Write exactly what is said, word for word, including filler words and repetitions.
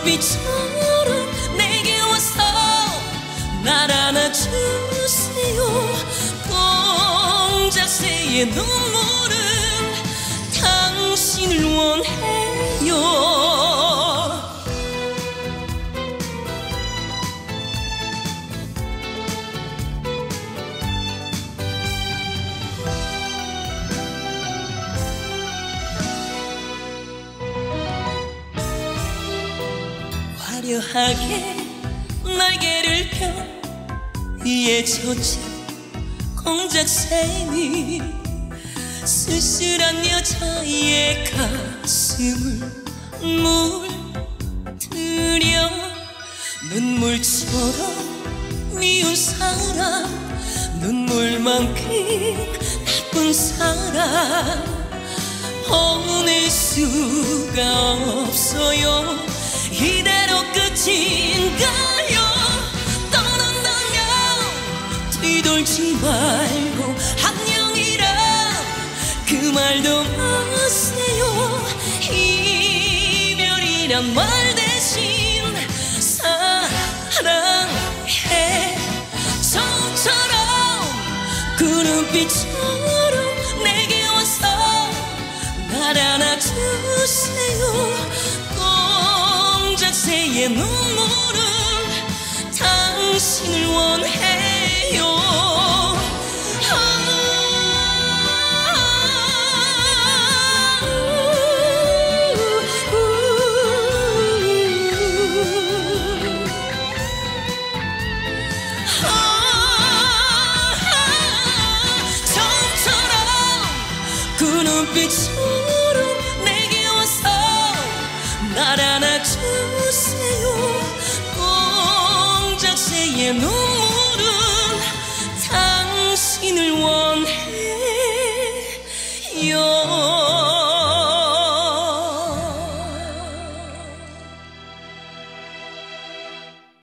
눈빛처럼 내게 와서 날 안아주세요. 공작새의 눈물은 당신을 원해요. 화려하게 날개를 펴 위에 젖은 공작새니 쓸쓸한 여자의 가슴을 물들여 눈물처럼 미운 사람, 눈물만큼 나쁜 사람 보낼 수가 없어요. 이대로 끝인가요? 떠난다면 뒤돌지 말고 안녕이란 그 말도 마세요. 이별이란 말 대신 사랑해. 저처럼 그 눈빛처럼 내게 와서 날 안아주세요. 공작새의 눈물은 당신을 원해요. 저처럼 그 눈빛처럼 내게 와서 날 안아주세요. 공작새의 눈물은 당신을 원